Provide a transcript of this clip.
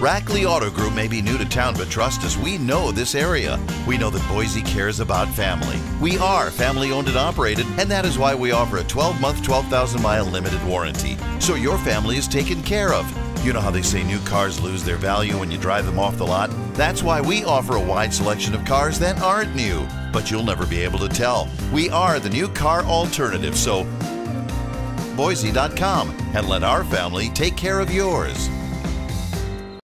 Rackley Auto Group may be new to town, but trust us, we know this area. We know that Boise cares about family. We are family owned and operated, and that is why we offer a 12-month, 12,000-mile limited warranty, so your family is taken care of. You know how they say new cars lose their value when you drive them off the lot? That's why we offer a wide selection of cars that aren't new, but you'll never be able to tell. We are the new car alternative, so Boise.com and let our family take care of yours.